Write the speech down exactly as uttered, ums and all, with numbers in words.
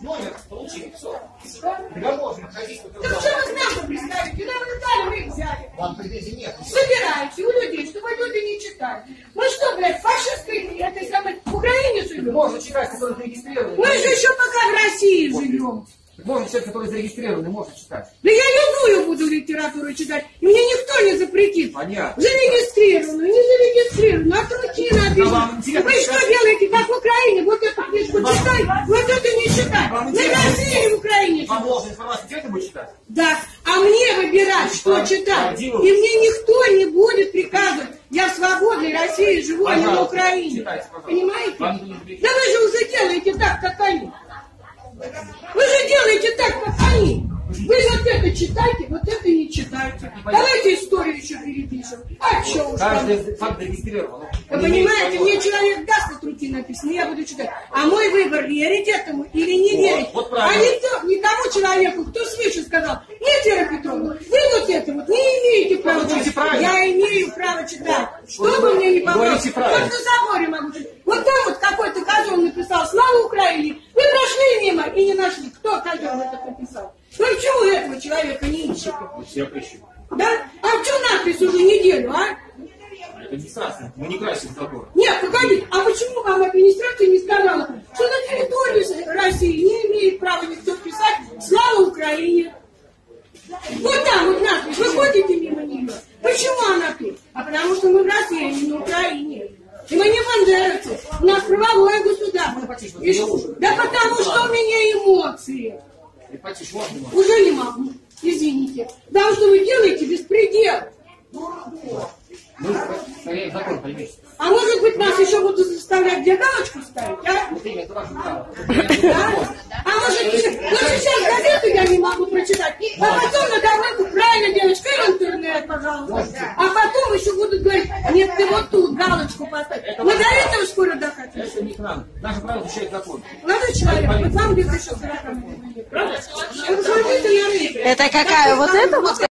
Номер получили, все. Договор на хозяйство. Так что вы к нам представите? Нам не дали, мы их взяли. Вам претензий нет. Собирайте у людей, чтобы люди не читали. Мы что, блядь, фашистской этой самой в Украине живем? Можно читать, которые зарегистрированы. Мы же еще пока в России живем. Можно читать, которые зарегистрированы, можно читать. Да я любую буду литературу читать, и мне никто не запретит. Понятно. Зарегистрированную, не зарегистрированную, от руки написано. Вы что делаете, как в Украине? Вот эту книжку читай, вот эту не читай. На России или в Украине. Вам можно информацию, где это будет читать? Да, а мне выбирать, что читать. И мне никто не будет приказывать. Я в свободной России живу, а не в Украине. Читайте, понимаете? Да вы же уже делаете так, как они. Вы же делаете так, как они. Вы вот это читайте, вот это не читайте. Давайте историю еще перепишем. А что уж там? Каждый факт зарегистрирован. Вы понимаете, мне человек даст от руки написано, я буду читать. А мой выбор, верить этому или не верить. Вот, вот а не, то, не тому человеку, кто свыше сказал, нет, Вера Петровна, вы вот это вот не имеете права читать. Я имею право читать. Что бы мне не понравилось. Вот на заборе могу читать. Вот там вот какой-то козел написал, слава Украине. Вы прошли мимо и не нашли. Кто козел это написал? Ну почему этого человека не ищете? Я прищу. Да? А что надпись уже неделю, а? Это не страшно, мы не красим забор. Нет, погоди, а почему вам администрация не сказала, что на территории России не имеет права никто писать «Слава Украине»? Вот там вот надпись, вы ходите мимо нее. Почему она тут? А потому что мы в России, а не на Украине. И мы не бандеровцы, у нас правовое государство. И что? Да потому что у меня эмоции. Потише, можно, можно. Уже не могу, извините. Потому что вы делаете беспредел. Мы стоим закон, поймите. А может быть нас еще будут заставлять где галочку ставить, а? Вот именно, это ваше право. Да? А может, ну сейчас газету я не могу прочитать, а потом на дорогу, правильно, девочка, и в интернет, пожалуйста. А потом еще будут говорить, нет, ты вот тут галочку поставь. Мы до этого скоро дохотим. Это не к нам. Наше право защищает закон. Молодой человек, вот вам где-то еще сорока лет. Правда? Посмотрите на рынок. Это какая? Вот эта вот?